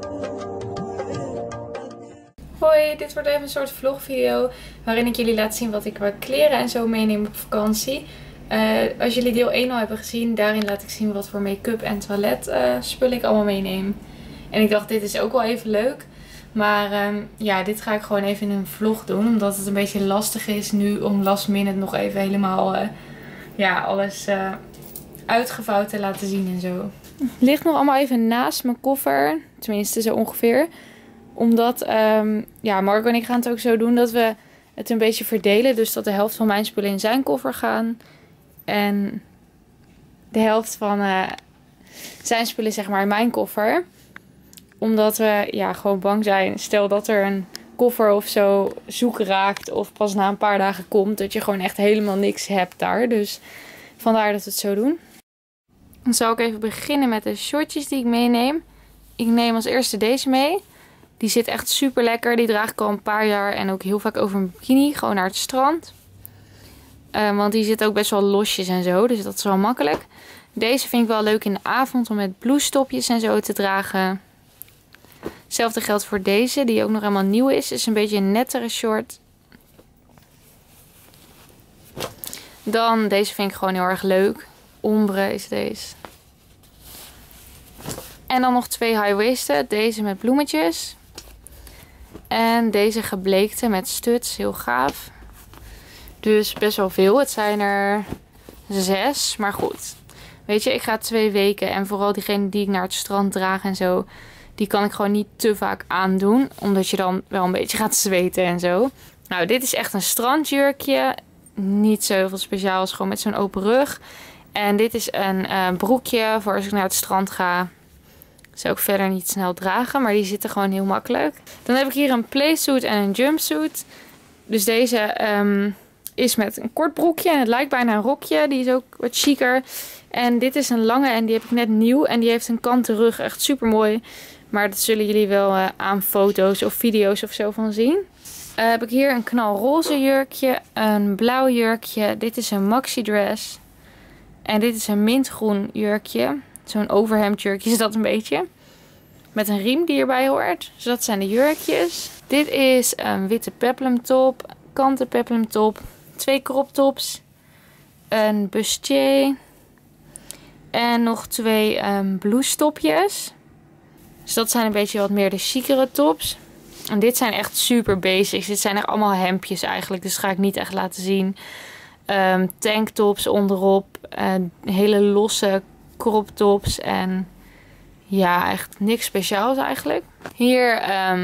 Hoi, dit wordt even een soort vlogvideo waarin ik jullie laat zien wat ik qua kleren en zo meeneem op vakantie. Als jullie deel 1 al hebben gezien, daarin laat ik zien wat voor make-up en toilet spullen ik allemaal meeneem. En ik dacht, dit is ook wel even leuk. Maar ja, dit ga ik gewoon even in een vlog doen. Omdat het een beetje lastig is nu om last minute nog even helemaal alles uitgevouwd te laten zien en zo. Het ligt nog allemaal even naast mijn koffer. Tenminste, zo ongeveer. Omdat Marco en ik gaan het ook zo doen dat we het een beetje verdelen. Dus dat de helft van mijn spullen in zijn koffer gaan. En de helft van zijn spullen zeg maar in mijn koffer. Omdat we gewoon bang zijn. Stel dat er een koffer of zo zoek raakt. Of pas na een paar dagen komt. Dat je gewoon echt helemaal niks hebt daar. Dus vandaar dat we het zo doen. Dan zal ik even beginnen met de shortjes die ik meeneem. Ik neem als eerste deze mee. Die zit echt super lekker. Die draag ik al een paar jaar. En ook heel vaak over mijn bikini. Gewoon naar het strand. Want die zit ook best wel losjes en zo. Dus dat is wel makkelijk. Deze vind ik wel leuk in de avond. Om met blousetopjes en zo te dragen. Hetzelfde geldt voor deze. Die ook nog helemaal nieuw is. Is een beetje een nettere short. Dan deze vind ik gewoon heel erg leuk. Ombre is deze. En dan nog 2 high-waisted. Deze met bloemetjes. En deze gebleekte met studs. Heel gaaf. Dus best wel veel. Het zijn er 6. Maar goed. Weet je, ik ga 2 weken. En vooral diegene die ik naar het strand draag en zo. Die kan ik gewoon niet te vaak aandoen. Omdat je dan wel een beetje gaat zweten en zo. Nou, dit is echt een strandjurkje. Niet zo heel veel speciaals. Gewoon met zo'n open rug. En dit is een broekje voor als ik naar het strand ga. Zou ik verder niet snel dragen. Maar die zitten gewoon heel makkelijk. Dan heb ik hier een playsuit en een jumpsuit. Dus deze is met een kort broekje. En het lijkt bijna een rokje. Die is ook wat chiquer. En dit is een lange en die heb ik net nieuw. En die heeft een kanten rug. Echt super mooi. Maar dat zullen jullie wel aan foto's of video's of zo van zien. Heb ik hier een knalroze jurkje. Een blauw jurkje. Dit is een maxi dress. En dit is een mintgroen jurkje. Zo'n overhemdjurkje is dat een beetje. Met een riem die erbij hoort. Dus dat zijn de jurkjes. Dit is een witte peplum top. Kanten peplum top. 2 crop tops. Een bustier. En nog 2 blousetopjes. Dus dat zijn een beetje wat meer de chicere tops. En dit zijn echt super basics. Dit zijn echt allemaal hemdjes eigenlijk. Dus dat ga ik niet echt laten zien. Tanktops onderop. Hele losse crop tops. En ja, echt niks speciaals eigenlijk. Hier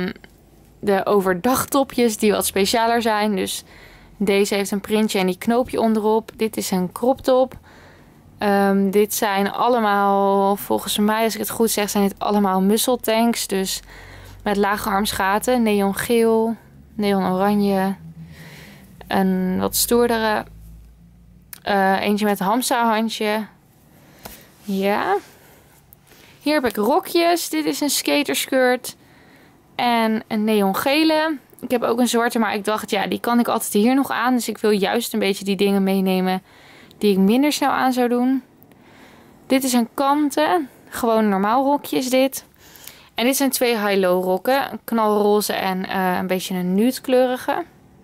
de overdagtopjes die wat specialer zijn. Dus deze heeft een printje en die knoopje onderop. Dit is een crop top. Dit zijn allemaal, volgens mij als ik het goed zeg, zijn dit allemaal muscle tanks. Dus met lage armsgaten. Neongeel, neonoranje. Een wat stoerdere. Eentje met hamsa handje. Ja. Hier heb ik rokjes. Dit is een skaterskirt. En een neongele. Ik heb ook een zwarte, maar ik dacht, ja, die kan ik altijd hier nog aan. Dus ik wil juist een beetje die dingen meenemen die ik minder snel aan zou doen. Dit is een kanten. Gewoon een normaal rokje is dit. En dit zijn 2 high-low rokken. Een knalroze en een beetje een nude-kleurige.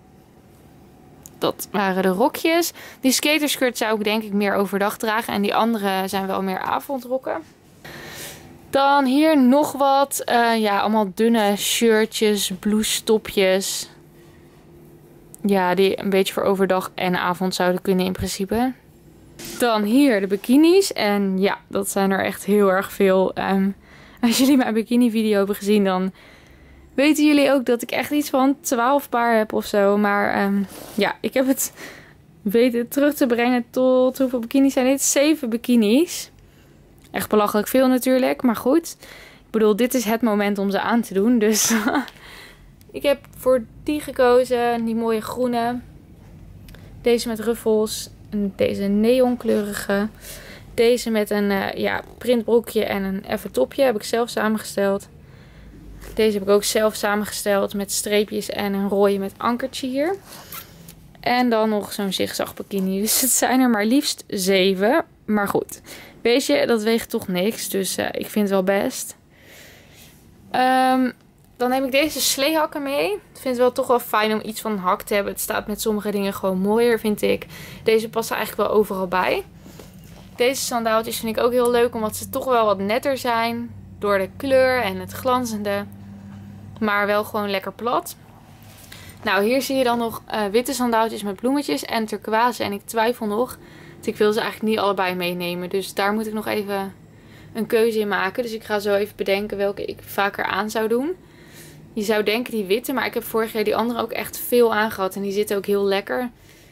Dat waren de rokjes. Die skaterskirt zou ik denk ik meer overdag dragen. En die andere zijn wel meer avondrokken. Dan hier nog wat. Allemaal dunne shirtjes, blousetopjes. Ja, die een beetje voor overdag en avond zouden kunnen in principe. Dan hier de bikinis. En ja, dat zijn er echt heel erg veel. Als jullie mijn bikini video hebben gezien, dan weten jullie ook dat ik echt iets van 12 paar heb of zo. Maar ik heb het weten terug te brengen tot hoeveel bikinis zijn dit? 7 bikinis. Echt belachelijk veel natuurlijk, maar goed. Ik bedoel, dit is het moment om ze aan te doen. Dus ik heb voor die gekozen, die mooie groene. Deze met ruffels. En deze neonkleurige. Deze met een printbroekje en een effen topje heb ik zelf samengesteld. Deze heb ik ook zelf samengesteld met streepjes en een rode met ankertje hier. En dan nog zo'n zigzag bikini. Dus het zijn er maar liefst 7. Maar goed, weet je, dat weegt toch niks. Dus ik vind het wel best. Dan neem ik deze sleehakken mee. Ik vind het wel toch wel fijn om iets van een hak te hebben. Het staat met sommige dingen gewoon mooier, vind ik. Deze passen eigenlijk wel overal bij. Deze sandaaltjes vind ik ook heel leuk, omdat ze toch wel wat netter zijn. Door de kleur en het glanzende. Maar wel gewoon lekker plat. Nou, hier zie je dan nog witte sandaaltjes met bloemetjes en turquoise. En ik twijfel nog. Want ik wil ze eigenlijk niet allebei meenemen. Dus daar moet ik nog even een keuze in maken. Dus ik ga zo even bedenken welke ik vaker aan zou doen. Je zou denken die witte, maar ik heb vorig jaar die andere ook echt veel aangehad. En die zitten ook heel lekker.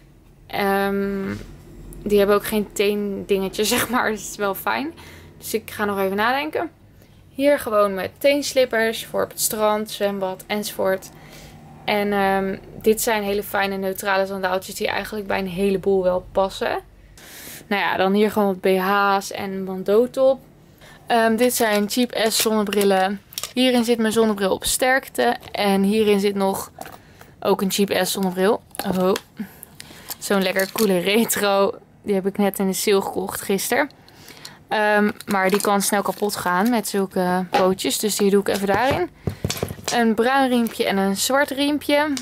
Die hebben ook geen teendingetjes, zeg maar. Dus het is wel fijn. Dus ik ga nog even nadenken. Hier gewoon met teenslippers voor op het strand, zwembad enzovoort. En dit zijn hele fijne neutrale sandaaltjes die eigenlijk bij een heleboel wel passen. Nou ja, dan hier gewoon wat BH's en een bandeau top. Dit zijn cheap ass zonnebrillen. Hierin zit mijn zonnebril op sterkte. En hierin zit nog ook een cheap ass zonnebril. Oh. Zo'n lekker coole retro. Die heb ik net in de sale gekocht gisteren. Maar die kan snel kapot gaan met zulke pootjes. Dus die doe ik even daarin. Een bruin riempje en een zwart riempje.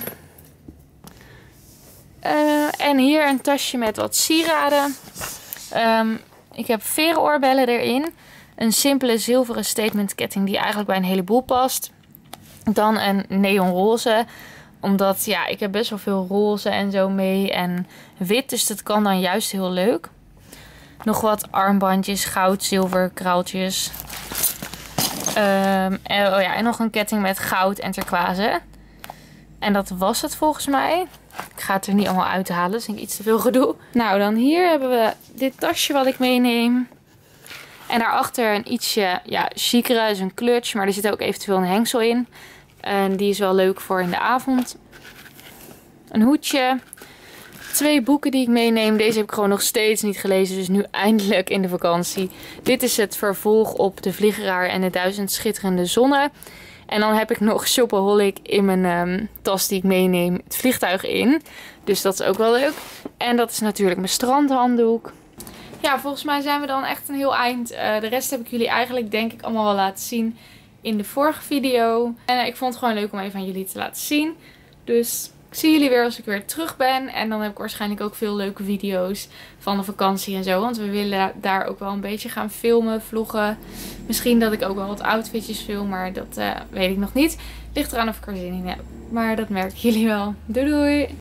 En hier een tasje met wat sieraden. Ik heb veren oorbellen erin. Een simpele zilveren statement ketting die eigenlijk bij een heleboel past. Dan een neonroze. Omdat ja, ik heb best wel veel roze en zo mee. En wit, dus dat kan dan juist heel leuk. Nog wat armbandjes, goud, zilver, kraaltjes. En nog een ketting met goud en turquoise. En dat was het volgens mij. Ik ga het er niet allemaal uithalen, dus denk ik iets te veel gedoe. Nou, dan hier hebben we dit tasje wat ik meeneem. En daarachter een ietsje chicere, dus een clutch. Maar er zit ook eventueel een hengsel in. En die is wel leuk voor in de avond. Een hoedje. 2 boeken die ik meeneem. Deze heb ik gewoon nog steeds niet gelezen. Dus nu eindelijk in de vakantie. Dit is het vervolg op De Vliegeraar en de 1000 Schitterende Zonnen. En dan heb ik nog Shopaholic in mijn tas die ik meeneem. Het vliegtuig in. Dus dat is ook wel leuk. En dat is natuurlijk mijn strandhanddoek. Ja, volgens mij zijn we dan echt een heel eind. De rest heb ik jullie eigenlijk denk ik allemaal wel laten zien in de vorige video. En ik vond het gewoon leuk om even aan jullie te laten zien. Dus ik zie jullie weer als ik weer terug ben. En dan heb ik waarschijnlijk ook veel leuke video's van de vakantie en zo. Want we willen daar ook wel een beetje gaan filmen, vloggen. Misschien dat ik ook wel wat outfitjes film, maar dat weet ik nog niet. Ligt eraan of ik er zin in heb. Maar dat merken jullie wel. Doei doei!